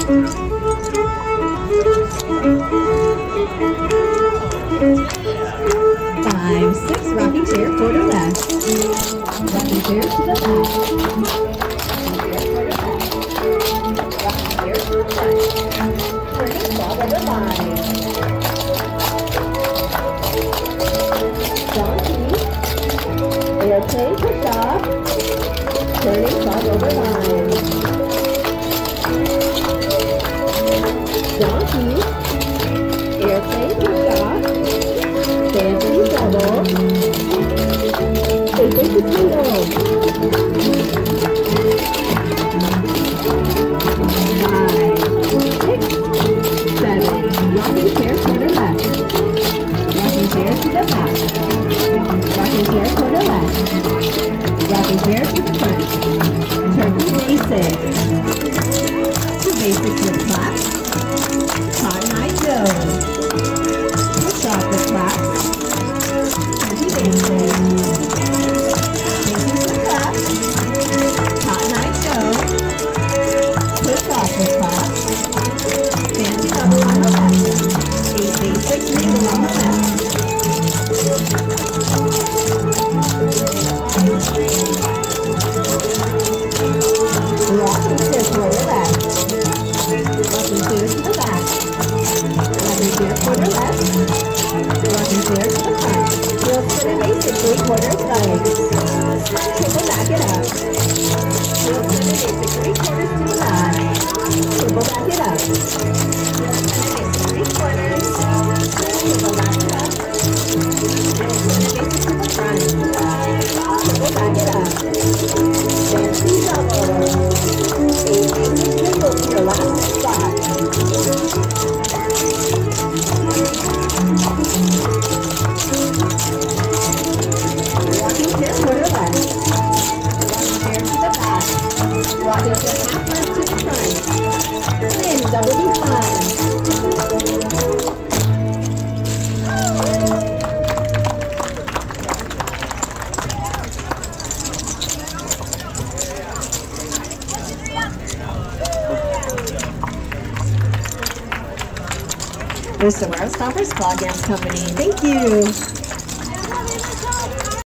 5, 6, rocking chair, quarter left. Rocking chair to the back. Rocking chair to the front. Turning 12 over 5. Donkey. Airplane push off. Turning 12 over 5. Donkey. Airplane push off. Fancy double. Facing to single. 5, 6, 7. Rocking chair quarter left. Rocking chair to the back. Rocking chair quarter left. Rocking chair to the front. Turkey basics. 2 basics with claps. Cotton Eye Joe. Push off the claps. Turkey basics. Basics with claps. Cotton Eye Joe. Push off the claps. Fancy double on the left. 8 basics middle on the left. Rocking chair quarter left. Rocking chair to the back. Rocking chair quarter left. Rocking chair to the front. Wheel spin and basic 3/4 legs. Triple back it up. Wheel spin and basic 3/4 to the left. Triple back it up. Wheel spin and basic 3/4. Triple back it up. Wheel spin and basic to the front. Triple back it up. Fancy double. 8 basic single to your last spot. Rocking chair quarter left. Rocking chair to the back. Rocking chair half left to the front. Spin double behind. The Saguaro Stompers Claw Dance Company. Thank you.